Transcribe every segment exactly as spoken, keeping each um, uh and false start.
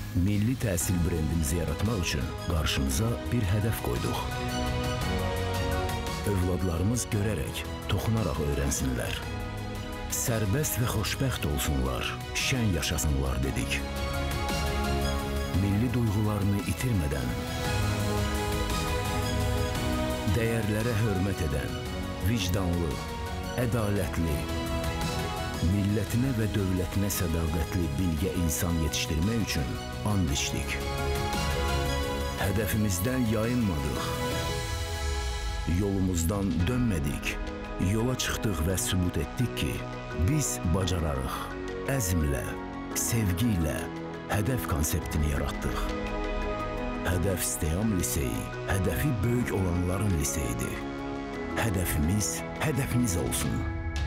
Milli təhsil brendimizi yaratmaq üçün qarşımıza bir hədəf qoyduq. Övladlarımız görərək, toxunaraq öyrənsinlər. Sərbəst və xoşbəxt olsunlar, şən yaşasınlar dedik. Milli duyğularını itirmədən, dəyərlərə hörmət edən, vicdanlı, ədalətli, millətinə və dövlətinə sədaqətli bilgə insan yetişdirmək üçün and içdik. Hədəfimizdən yayınmadıq, yolumuzdan dönmədik, yola çıxdıq və sübut etdik ki, biz bacararıq, əzmlə, sevgi ilə hədəf konseptini yaratdıq. Hədəf Steyam Liseyi, hədəfi böyük olanların liseyidir. Hədəfimiz, hədəfiniz olsun.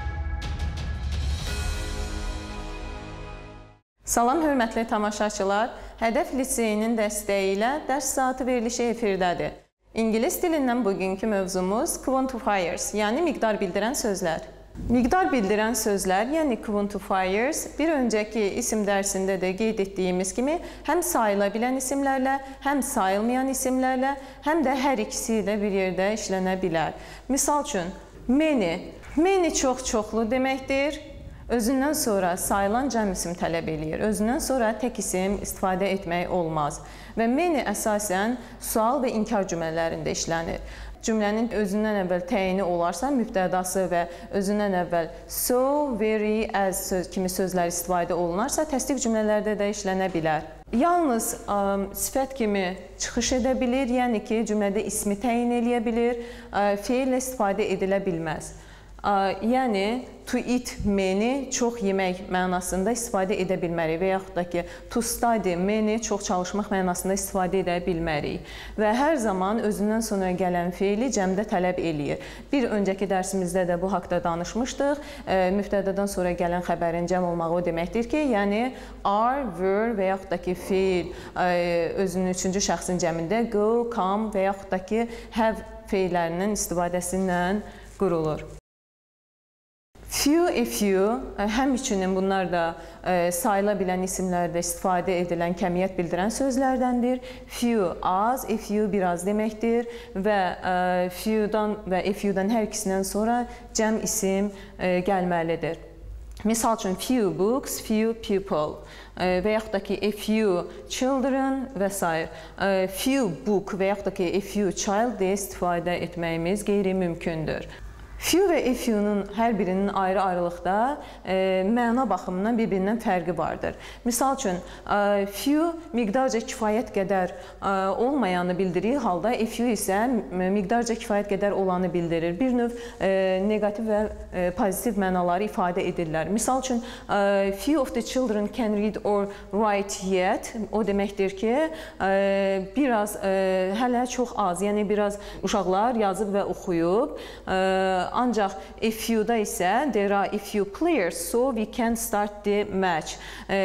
Salam, hörmətli tamaşaçılar. Hədəf Liseyinin dəstəyi ilə dərs saatı verilişi efirdədir. İngilis dilindən bugünkü mövzumuz quantifiers, yəni miqdar bildirən sözlər. Miqdar bildirən sözlər, yəni quantifiers, bir öncəki isim dərsində də qeyd etdiyimiz kimi, həm sayıla bilən isimlərlə, həm sayılmayan isimlərlə, həm də hər ikisi ilə bir yerdə işlənə bilər. Misal üçün, many. Many çox-çoxlu deməkdir. Özündən sonra sayılan cəm isim tələb eləyir. Özündən sonra tək isim istifadə etmək olmaz. Və many əsasən sual və inkar cümlələrində işlənir. Cümlənin özündən əvvəl təyini olarsa, mübtədası və özündən əvvəl so, very, as söz kimi sözlər istifadə olunarsa, təsdiq cümlələrdə də işlənə bilər. Yalnız ə, sifət kimi çıxış edə bilir, yəni ki, cümlədə ismi təyin eləyə bilir, ə, feillə istifadə edilə bilməz. Ə, yəni, to eat many, çox yemək mənasında istifadə edə bilmərik və yaxud da ki, to study many, çox çalışmaq mənasında istifadə edə bilmərik. Və hər zaman özündən sonra gələn feili cəmdə tələb eləyir. Bir öncəki dərsimizdə də bu haqda danışmışdıq. E, müftədadan sonra gələn xəbərin cəm olmağı o deməkdir ki, yəni are, were və yaxud da ki, feil e, özünün üçüncü şəxsin cəmində go, come və yaxud da ki, have feillərinin istifadəsindən qurulur. Few, a few, həmçinin bunlar da e, sayıla bilən isimlərdə istifadə edilən kəmiyyət bildirən sözlərdəndir. Few az, a few biraz deməkdir və e, few'dan və a few'dan hər ikisindən sonra cəm isim e, gəlməlidir. Misal üçün, few books, few people e, və yaxud da ki, a few children və s. E, few book və yaxud da ki, a few child deyə istifadə etməyimiz qeyri-mümkündür. Few və a few-nun hər birinin ayrı-ayrılıqda e, məna baxımından bir-birindən fərqi vardır. Misal üçün, e, few miqdarca kifayət qədər e, olmayanı bildirir halda, a few isə miqdarca kifayət qədər olanı bildirir. Bir növ e, negativ və e, pozitiv mənaları ifadə edirlər. Misal üçün, e, few of the children can read or write yet. O deməkdir ki, e, biraz, e, hələ çox az, yəni biraz uşaqlar yazıb və oxuyub. E, Ancaq a few-da isə there are a few players, so we can start the match.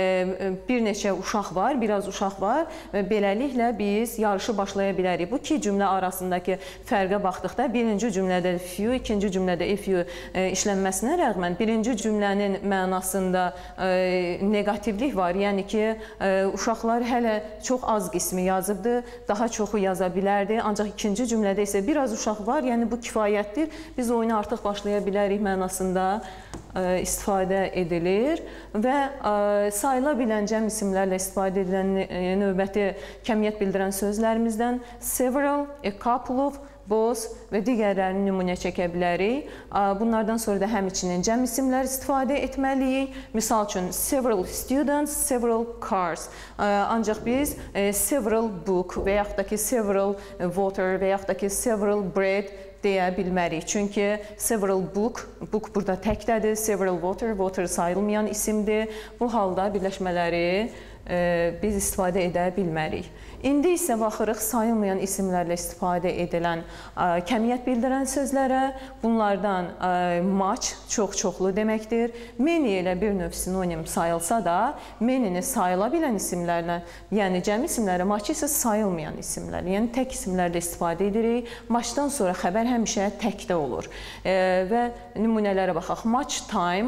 Bir neçə uşaq var, biraz uşaq var və beləliklə biz yarışı başlaya bilərik. Bu iki cümlə arasındakı fərqə baxdıqda birinci cümlədə few, ikinci cümlədə a few işlənməsinə rəğmən birinci cümlənin mənasında negativlik var. Yəni ki, uşaqlar hələ çox az qismi yazıbdır, daha çoxu yaza bilərdi. Ancaq ikinci cümlədə isə biraz uşaq var, yəni bu kifayətdir. Biz oyuna artıq başlaya bilərik mənasında ə, istifadə edilir və ə, sayıla bilən cəm isimlərlə istifadə edilən ə, növbəti kəmiyyət bildirən sözlərimizdən several, a couple of, both və digərlərini nümunə çəkə bilərik. Bunlardan sonra da həmçinin cəm isimlər istifadə etməliyik. Misal üçün, several students, several cars. Ancaq biz several book və yaxud da ki, several water və yaxud da ki, several bread deyə bilmərik. Çünki several book, book burada təkdədir, several water, water sayılmayan isimdir. Bu halda birləşmələri e, biz istifadə edə bilmərik. İndi isə baxırıq sayılmayan isimlərlə istifadə edilən ə, kəmiyyət bildirən sözlərə. Bunlardan ə, much, çox-çoxlu deməkdir. Many ilə bir növ sinonim sayılsa da, many-ni sayıla bilən isimlərlə, yəni cəm isimlərə, much isə sayılmayan isimlər, yəni tək isimlərlə istifadə edirik. Muchdan sonra xəbər həmişə təkdə olur. E, və nümunələrə baxaq. Much time,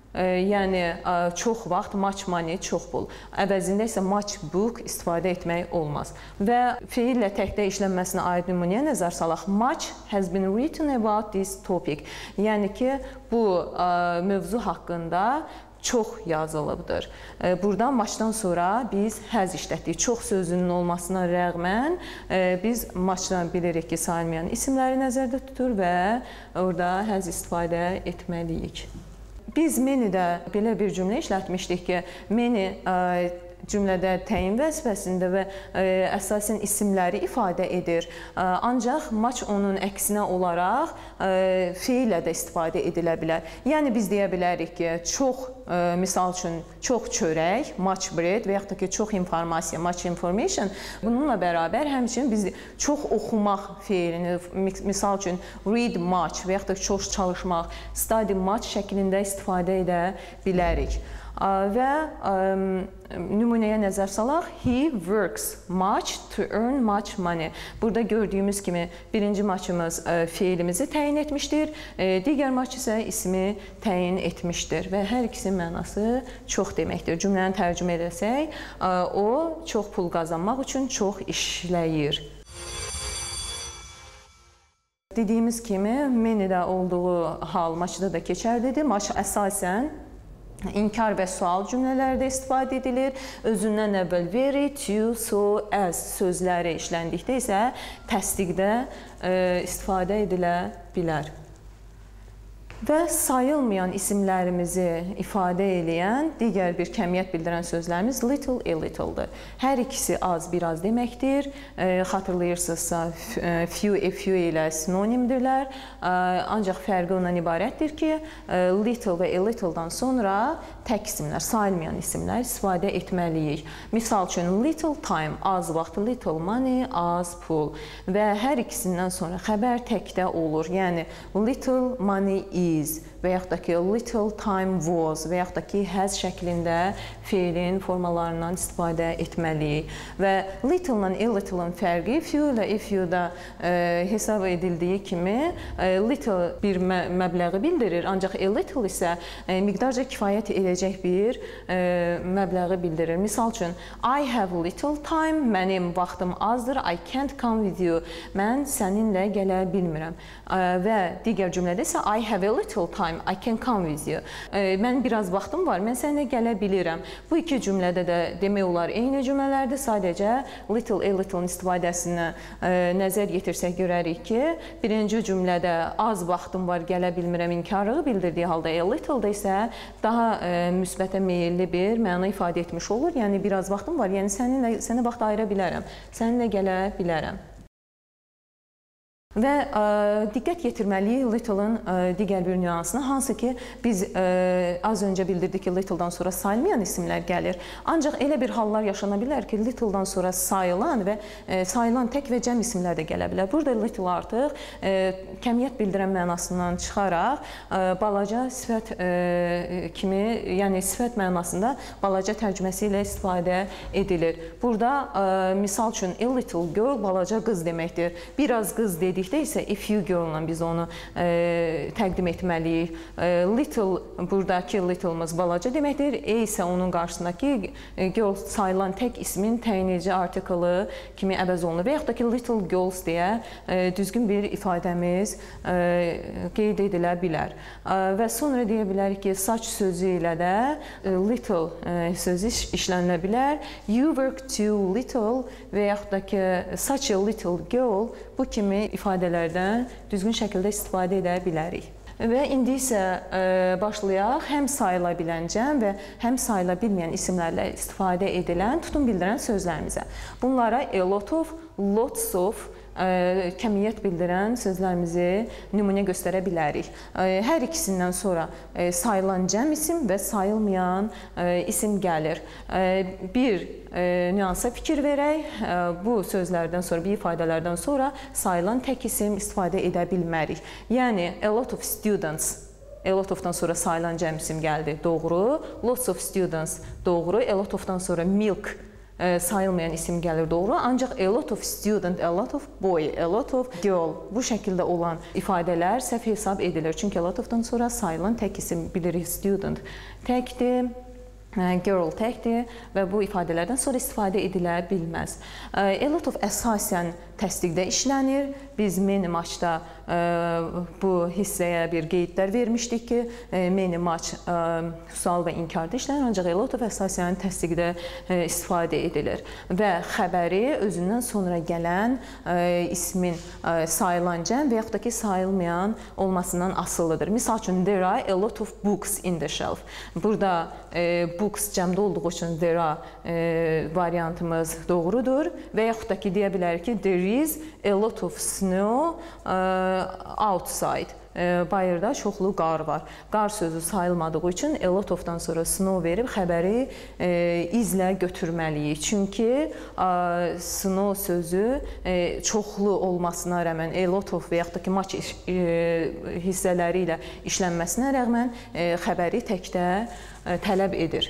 Yəni çox vaxt much money, çox pul. Əvəzində isə much book istifadə etmək olmaz. Və feillə təkdə işlənməsinə aid nümunəyə nəzər salaq. Much has been written about this topic. Yəni ki, bu mövzu haqqında çox yazılıbdır. Buradan muchdan sonra biz has işlətdik. Çox sözünün olmasına rəğmən biz muchdan bilirik ki, sayılmayan isimləri nəzərdə tutur və orada has istifadə etməliyik. Biz many-də belə bir cümlə işlətmişdik ki, many cümlədə təyin vəzifəsində və əsasən isimləri ifadə edir. Ancaq much onun əksinə olaraq feillə də istifadə edilə bilər. Yəni biz deyə bilərik ki, çox, misal üçün, çox çörək, much bread və yaxud da ki, çox informasiya, much information. Bununla bərabər həmçinin biz çox oxumaq feilini, misal üçün, read much və yaxud da çox çalışmaq, study much şəklində istifadə edə bilərik. Və nümunəyə nəzər salaq. He works much to earn much money. Burada gördüyümüz kimi birinci muchımız feilimizi təyin etmişdir. Digər much isə ismi təyin etmişdir və hər ikisinin mənası çox deməkdir. Cümləni tərcümə edəsək, o çox pul qazanmaq üçün çox işləyir. Dediyimiz kimi, many-də olduğu hal muchda da keçərlidir. Much əsasən İnkar və sual cümlələrdə istifadə edilir. Özündən əvvəl very, to, so, as sözləri işləndikdə isə təsdiqdə istifadə edilə bilər. Və sayılmayan isimlərimizi ifadə edən digər bir kəmiyyət bildirən sözlərimiz little, a little-dır. Hər ikisi az, biraz deməkdir. Xatırlayırsınızsa, few, a few ilə sinonimdirlər. Ancaq fərqi ondan ibarətdir ki, little və a little-dan sonra tək isimlər, sayılmayan isimlər istifadə etməliyik. Misal üçün, little time, az vaxt, little money, az pul. Və hər ikisindən sonra xəbər təkdə olur. Yəni, little money is və yaxud da ki, little time was və yaxud da ki, has şəklində feilin formalarından istifadə etməliyik. Və little-la a little-ın fərqi few ilə a few-da hesab edildiyi kimi little bir məbləği bildirir, ancaq a little isə miqdarca kifayət edəcək bir məbləği bildirir. Misal üçün, I have little time, mənim vaxtım azdır, I can't come with you, mən səninlə gələ bilmirəm. Və digər cümlədə isə I have a little time, I can come with you. Mən biraz vaxtım var, mən səninlə gələ bilirəm. Bu iki cümlədə də demək olar eyni cümlələrdir. Sadəcə little, a little-ın istifadəsinə nəzər yetirsək görərik ki, birinci cümlədə az vaxtım var, gələ bilmirəm inkarlığı bildirdiyi halda a little-da isə daha müsbətə meyilli bir məna ifadə etmiş olur. Yəni biraz vaxtım var, yəni səninlə sənə vaxt ayıra bilərəm, səninlə gələ bilərəm. Və ə, diqqət yetirməliyik little-ın digər bir nüansına, hansı ki, biz ə, az öncə bildirdik ki, little-dan sonra sayılmayan isimlər gəlir. Ancaq elə bir hallar yaşana bilər ki, little-dan sonra sayılan və ə, sayılan tək və cəm isimlər də gələ bilər. Burada little artıq ə, kəmiyyət bildirən mənasından çıxaraq ə, balaca sifət ə, kimi, yəni sifət mənasında balaca tərcüməsi ilə istifadə edilir. Burada ə, misal üçün, a little girl balaca qız deməkdir. Biraz qız dedik isə a few girl-la biz onu e, təqdim etməliyik. E, little, buradakı little-mız balaca deməkdir. A isə onun qarşısındakı girl sayılan tək ismin təyin edici artiklı kimi əvəz olunur. Və yaxud da ki, little girls deyə e, düzgün bir ifadəmiz e, qeyd edilə bilər. E, və sonra deyə bilərik ki, such sözü ilə də e, little e, sözü iş, işlənilə bilər. You work too little və yaxud da ki, such a little girl bu kimi ifadələrdən düzgün şəkildə istifadə edə bilərik. Və indi isə ə, başlayaq həm sayıla bilən cəm və həm sayıla bilməyən isimlərlə istifadə edilən tutun bildirən sözlərimizə. Bunlara a lot of, lots of ə, kəmiyyət bildirən sözlərimizi nümunə göstərə bilərik. Ə, hər ikisindən sonra ə, sayılan cəm isim və sayılmayan ə, isim gəlir. Ə, bir E, nüansa fikir verək. E, bu sözlərdən sonra, bu ifadələrdən sonra sayılan tək isim istifadə edə bilmərik. Yəni, a lot of students, a lot of-dan sonra sayılan cəm isim gəldi, doğru. Lots of students, doğru. A lot of-dan sonra milk sayılmayan isim gəlir doğru. Ancaq a lot of student, a lot of boy, a lot of girl bu şəkildə olan ifadələr səhv hesab edilir. Çünki a lot ofdan sonra sayılan tək isim bilirik student təkdir. Girl təkdir və bu ifadələrdən sonra istifadə edilə bilməz. A lot of əsasən təsdiqdə işlənir. Biz many much-da bu hissəyə bir qeydlər vermişdik ki, many much sual və inkarda işlənir, ancaq a lot of əsasən təsdiqdə istifadə edilir. Və xəbəri özündən sonra gələn ismin sayılan cəm və yaxud da ki, sayılmayan olmasından asılıdır. Misal üçün, there are a lot of books in the shelf. Burada books cəmdə olduğu üçün there are variantımız doğrudur və yaxud da ki, deyə bilərik ki, there is a lot of snow outside. Bayırda çoxlu qar var. Qar sözü sayılmadığı üçün a lot ofdan sonra snow verib xəbəri izlə götürməliyik. Çünki snow sözü çoxlu olmasına rəğmən, a lot of və yaxud da ki, much hissələri ilə işlənməsinə rəğmən xəbəri təkdə tələb edir.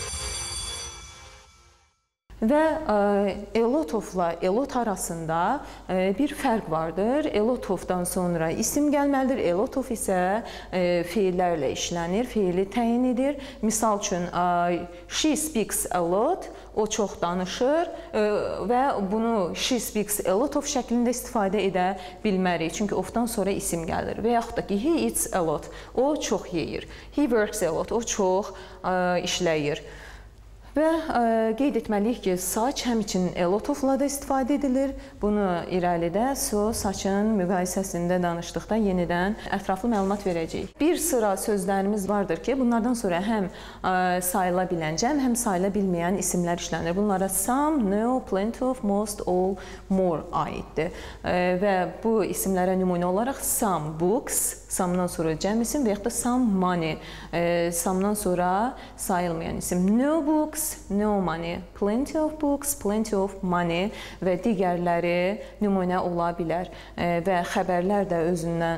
Və a lot of-la a lot arasında bir fərq vardır. A lot of-dan sonra isim gəlməlidir. A lot of isə feillərlə işlənir, feili təyin edir. Misal üçün, she speaks a lot, o çox danışır və bunu she speaks a lot of şəklində istifadə edə bilmərik. Çünki of-dan sonra isim gəlir. Və yaxud da ki, he eats a lot, o çox yeyir. He works a lot, o çox işləyir. Və qeyd etməliyik ki, saç həmçinin a lot of-la da istifadə edilir. Bunu irəlidə so, saçın müqayisəsində danışdıqda yenidən ətraflı məlumat verəcəyik. Bir sıra sözlərimiz vardır ki, bunlardan sonra həm sayıla bilən cəm, həm sayıla bilməyən isimlər işlənir. Bunlara some, no, plenty of, most, all, more aiddir. Və bu isimlərə nümunə olaraq some books, some'dan sonra cəm isim və yaxud da some money, some'dan sonra sayılmayan isim. No books, no money, plenty of books, plenty of money və digərləri nümunə ola bilər. Və xəbərlər də özündən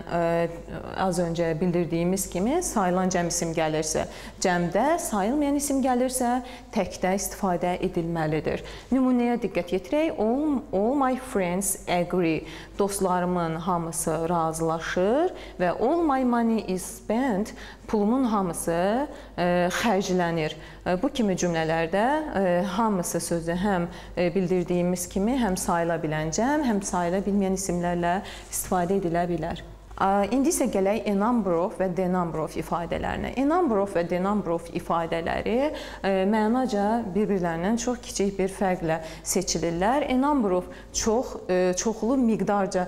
az öncə bildirdiyimiz kimi sayılan cəm isim gəlirsə, cəmdə sayılmayan isim gəlirsə, təkdə istifadə edilməlidir. Nümunəyə diqqət yetirək. All, all my friends agree. Dostlarımın hamısı razılaşır və all my money is spent. Pulumun hamısı xərclənir. Bu kimi cümlələrdə hamısı sözü həm bildirdiyimiz kimi həm sayıla bilən cəm, həm sayıla bilməyən isimlərlə istifadə edilə bilər. İndi isə gələk a number of və the number of ifadələrinə. A number of və the number of ifadələri mənaca bir-birlərindən çox kiçik bir fərqlə seçilirlər. A number of çox, çoxlu miqdarca,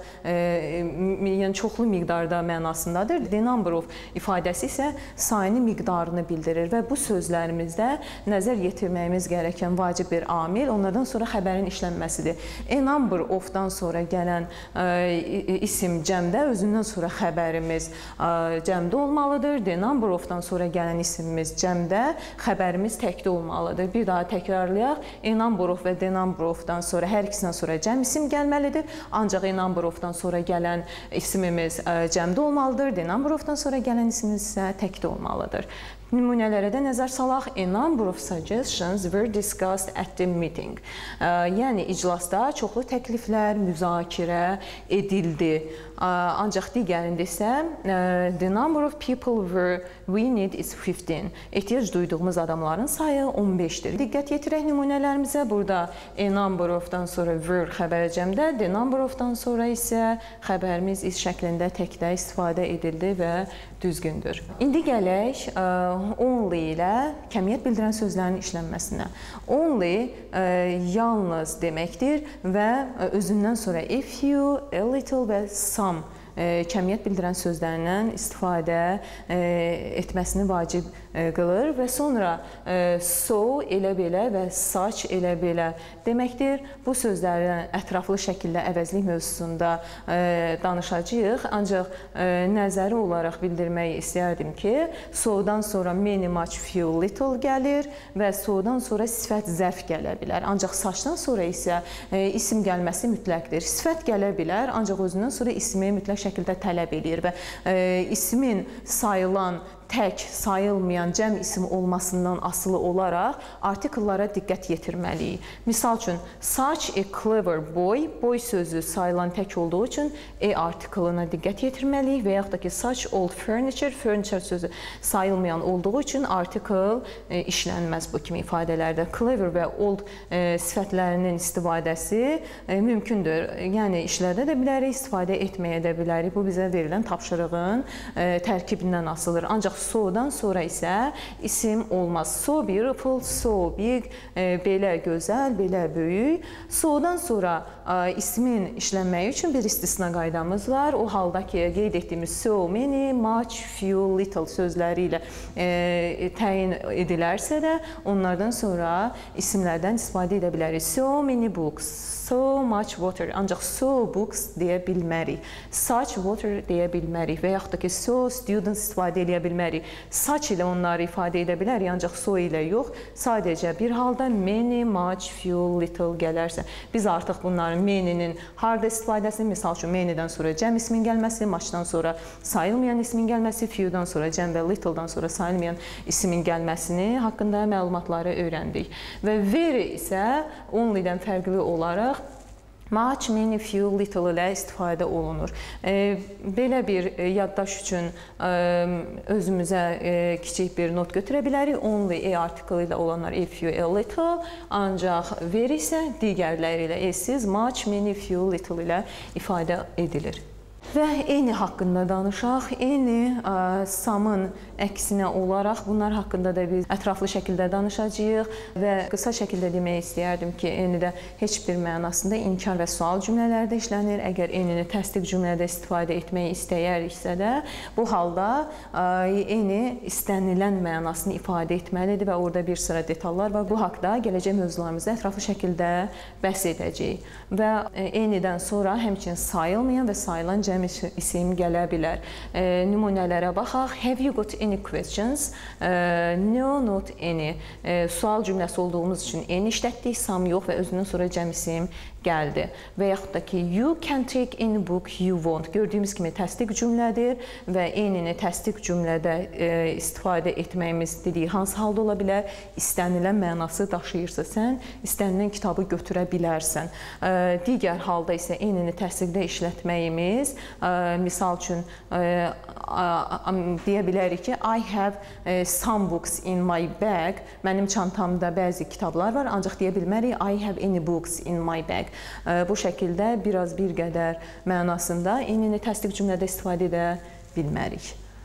yəni çoxlu miqdarda mənasındadır. The number of ifadəsi isə sayını miqdarını bildirir və bu sözlərimizdə nəzər yetirməyimiz gərəkən vacib bir amil, onlardan sonra xəbərin işlənməsidir. A number of-dan sonra gələn isim cəmdə özündən sonra sonra xəbərimiz cəmdə olmalıdır. The number of-dan sonra gələn isimimiz cəmdə, xəbərimiz təkdə olmalıdır. Bir daha təkrarlayaq. A number of və the number of-dan sonra hər ikisindən sonra cəm isim gəlməlidir. Ancaq a number of-dan sonra gələn isimimiz cəmdə olmalıdır. The number of-dan sonra gələn isimimiz isə təkdə olmalıdır. Nümunələrə də nəzər salaq. A number of suggestions were discussed at the meeting. Yəni, iclasda çoxlu təkliflər müzakirə edildi. Ancaq digərində isə the number of people we need is fifteen. Ehtiyac duyduğumuz adamların sayı on beşdir. Diqqət yetirək nümunələrimizə. Burada a number of-dan sonra were xəbər cəmdə, the number of-dan sonra isə xəbərimiz is şəklində təkdə istifadə edildi və düzgündür. İndi gələk only ilə kəmiyyət bildirən sözlərin işlənməsinə. Only yalnız deməkdir və özündən sonra a few, a little və some kəmiyyət bildirən sözlərindən istifadə etməsini vacib qılır və sonra so elə belə və such elə belə deməkdir. Bu sözlərin ətraflı şəkildə əvəzlik mövzusunda danışacağıq. Ancaq nəzəri olaraq bildirmək istəyərdim ki, so'dan sonra many, much, few, little gəlir və so'dan sonra sifət zərf gələ bilər. Ancaq suchdan sonra isə isim gəlməsi mütləqdir. Sifət gələ bilər, ancaq özündən sonra ismi mütləq şəkildə tələb edir və ismin sayılan tək sayılmayan cəm isim olmasından asılı olaraq artikellara diqqət yetirməliyik. Misal üçün, such a clever boy, boy sözü sayılan tək olduğu üçün e artikelına diqqət yetirməliyik və yaxud da ki, such old furniture, furniture sözü sayılmayan olduğu üçün artikel e, işlənməz bu kimi ifadələrdə. Clever və old e, sifətlərinin istifadəsi e, mümkündür. Yəni, işlədə də bilərik, istifadə etməyə də bilərik. Bu bizə verilən tapşırığın e, tərkibindən asılıdır. Ancaq so-dan sonra isə isim olmaz. So beautiful, so big, e, belə gözəl, belə böyük. So-dan sonra e, ismin işlənməyi üçün bir istisna qaydamız var. O halda ki, qeyd etdiyimiz so many, much, few, little sözləri ilə e, təyin edilərsə də, onlardan sonra isimlərdən istifadə edə bilərik. So many books, so much water. Ancaq so books deyə bilmərik. Such water deyə bilmərik və yaxud da ki, so students istifadə edə bilmərik. Such ilə onları ifadə edə bilərik, ancaq so ilə yox. Sadəcə bir halda many, much, few, little gələrsə, biz artıq bunların many'nin harda istifadəsini, misal üçün many'dən sonra cəm ismin gəlməsi, muchdan sonra sayılmayan ismin gəlməsi, few'dan sonra cəm və little'dan sonra sayılmayan ismin gəlməsini haqqında məlumatları öyrəndik. Və very isə only'dən fərqli olaraq much, many, few, little ilə istifadə olunur. E, belə bir e, yaddaş üçün e, özümüzə e, kiçik bir not götürə bilərik. Only e article ilə olanlar a few, a little. Ancaq very isə digərləri ilə esiz, much, many, few, little ilə ifadə edilir. Və eni haqqında danışaq. Eni samın əksinə olaraq bunlar haqqında da biz ətraflı şəkildə danışacağıq və qısa şəkildə demək istəyərdim ki, eni də heç bir mənasında inkar və sual cümlələrdə işlənir. Əgər enini təsdiq cümlədə istifadə etməyi istəyəriksə də, bu halda eni istənilən mənasını ifadə etməlidir və orada bir sıra detallar var. Bu haqda gələcək mövzularımızda ətraflı şəkildə bəhs edəcəyik. Və enidən sonra həmçinin sayılmayan və sayılan cəm isim gələ bilər. E, nümunələrə baxaq. Have you got any questions? E, no, not any. E, sual cümləsi olduğumuz üçün any işlətdik, some yox və özündən sonra cəm isim gəldi. Və yaxud da ki, you can take any book you want. Gördüyümüz kimi təsdiq cümlədir və enini təsdiq cümlədə e, istifadə etməyimiz dediyi hansı halda ola bilər? İstənilən mənası daşıyırsa sən, istənilən kitabı götürə bilərsən. E, digər halda isə enini təsdiqdə işlətməyimiz, e, misal üçün e, a, a, deyə bilərik ki, I have e, some books in my bag. Mənim çantamda bəzi kitablar var, ancaq deyə bilmərik I have any books in my bag. Bu şəkildə biraz bir qədər mənasında enini təsdiq cümlədə istifadə edə bilmərik.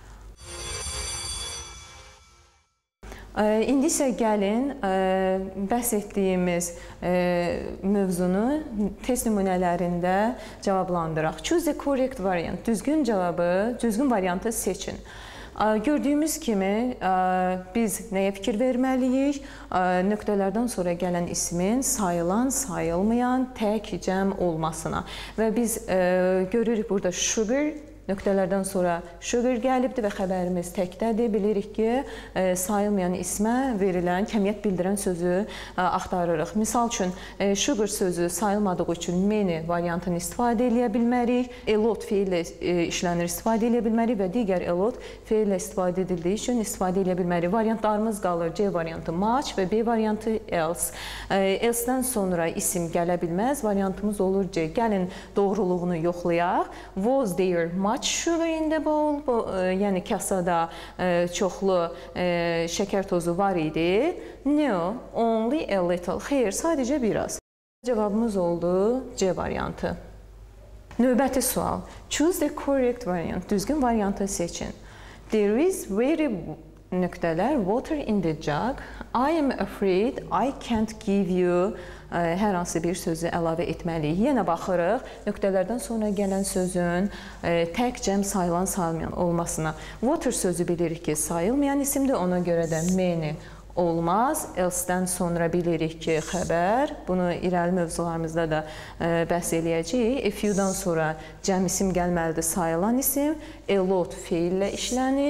İndi isə gəlin bəhs etdiyimiz mövzunu test nümunələrində cavablandıraq. Choose the correct variant. Düzgün cavabı, düzgün variantı seçin. Gördüyümüz kimi biz nəyə fikir verməliyik? Nöqtələrdən sonra gələn ismin sayılan, sayılmayan, tək, cəm olmasına. Və biz görürük burada sugar, nöqtələrdən sonra sugar gəlibdir və xəbərimiz təkdədir. Bilirik ki, sayılmayan ismə verilən, kəmiyyət bildirən sözü axtarırıq. Misal üçün, sugar sözü sayılmadığı üçün many variantını istifadə edə bilmərik. A lot feillə işlənir, istifadə edə bilmərik və digər a lot feillə istifadə edildiyi üçün istifadə edə bilmərik. Variantlarımız qalır C variantı much və B variantı else. Else-dən sonra isim gələ bilməz, variantımız olur C. Gəlin doğruluğunu yoxlayaq. Was there much sugar in the bowl? Bu, e, yəni kasada e, çoxlu e, şəkər tozu var idi. No, only a little. Xeyr, sadəcə biraz. Cavabımız oldu C variantı. Növbəti sual. Choose the correct variant. Düzgün variantı seçin. There is very nöqtələr water in the jug. I am afraid I can't give you hər hansı bir sözü əlavə etməliyik. Yenə baxırıq nöqtələrdən sonra gələn sözün tək, cəm, sayılan, sayılmayan olmasına. Water sözü bilirik ki, sayılmayan isimdir. Ona görə də many olmaz. Else-dən sonra bilirik ki, xəbər. Bunu irəli mövzularımızda da bəhs eləyəcəyik. A few-dan sonra cəm isim gəlməlidir, sayılan isim. A lot feillə işlənir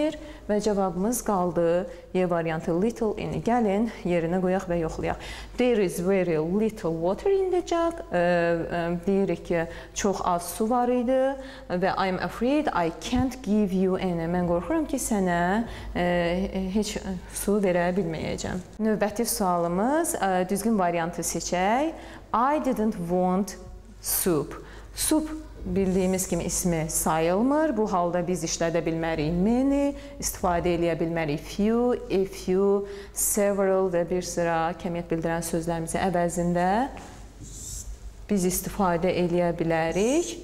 və cavabımız qaldı Y variantı little. İndi gəlin yerinə qoyaq və yoxlayaq. There is very little water in the jug. Deyirik ki, çox az su var idi və I'm afraid I can't give you any. Mən qorxuram ki, sənə heç su verə bilməyəcəm. Növbəti sualımız, düzgün variantı seçək. I didn't want soup. Soup bildiyimiz kimi ismi sayılmır. Bu halda biz işlədə bilmərik many, istifadə eləyə bilmərik few, a few, several və bir sıra kəmiyyət bildirən sözlərimizin əvəzində biz istifadə eləyə bilərik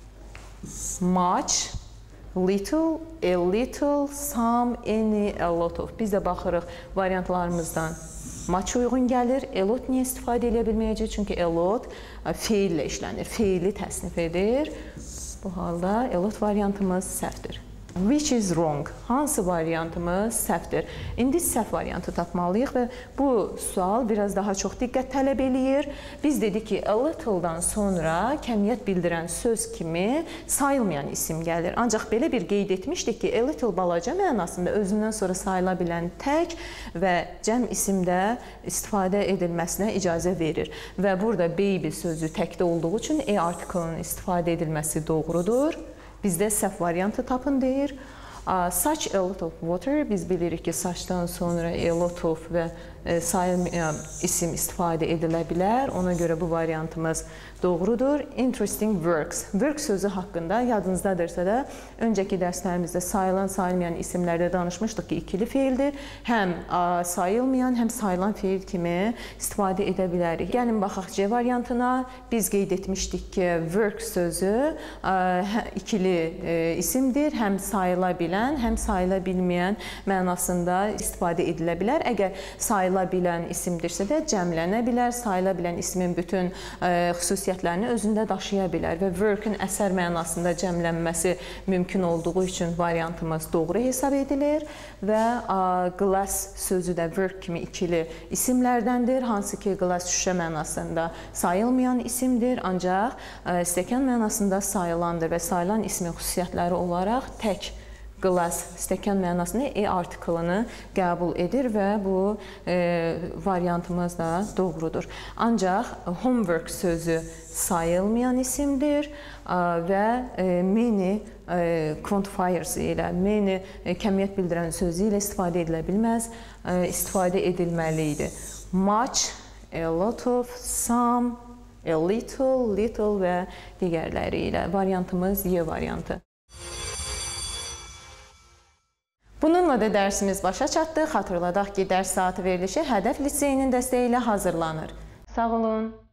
much, little, a little, some, any, a lot of. Biz də baxırıq variantlarımızdan much uyğun gəlir. A lot niyə istifadə edə bilməyəcək? Çünki a lot feillə işlənir, feili təsnif edir. Bu halda a lot variantımız səhvdir. Which is wrong? Hansı variantımız səhvdir? İndi səhv variantı tapmalıyıq və bu sual biraz daha çox diqqət tələb eləyir. Biz dedik ki, a little-dan sonra kəmiyyət bildirən söz kimi sayılmayan isim gəlir. Ancaq belə bir qeyd etmişdik ki, a little balaca mənasında özündən sonra sayıla bilən tək və cəm isimdə istifadə edilməsinə icazə verir. Və burada baby sözü təkdə olduğu üçün e artiklının istifadə edilməsi doğrudur. Bizdə səhv variantı tapın deyir. Such a lot of water. Biz bilirik ki, saçdan sonra a lot of və sayılmayan isim istifadə edilə bilər. Ona görə bu variantımız doğrudur. Interesting works. Work sözü haqqında yadınızdadırsa da öncəki dərslərimizdə sayılan, sayılmayan isimlərdə danışmışdıq ki, ikili feildir. Həm sayılmayan, həm sayılan feil kimi istifadə edə bilərik. Gəlin baxaq C variantına. Biz qeyd etmişdik ki, work sözü ikili isimdir. Həm sayıla bilən, həm sayıla bilməyən mənasında istifadə edilə bilər. Əgər sayıla bilən isimdirsə də cəmlənə bilər. Sayıla bilən ismin bütün xüsusiyyətlərini özündə daşıya bilər və work-ün əsər mənasında cəmlənməsi mümkün olduğu üçün variantımız doğru hesab edilir və glass sözü də work kimi ikili isimlərdəndir. Hansı ki, glass şüşə mənasında sayılmayan isimdir, ancaq stəkan mənasında sayılandır və sayılan ismin xüsusiyyətləri olaraq tək glass, stəkan mənasında e artiklını qəbul edir və bu e, variantımız da doğrudur. Ancaq homework sözü sayılmayan isimdir və e, many e, quantifiers ilə, many e, kəmiyyət bildirən sözü ilə istifadə edilə bilməz, e, istifadə edilməli idi. Much, a lot of, some, a little, little və digərləri ilə. Variantımız Y variantı. Bununla da dərsimiz başa çatdı. Xatırladaq ki, dərs saatı verilişi Hədəf liseyinin dəstəyi ilə hazırlanır. Sağ olun.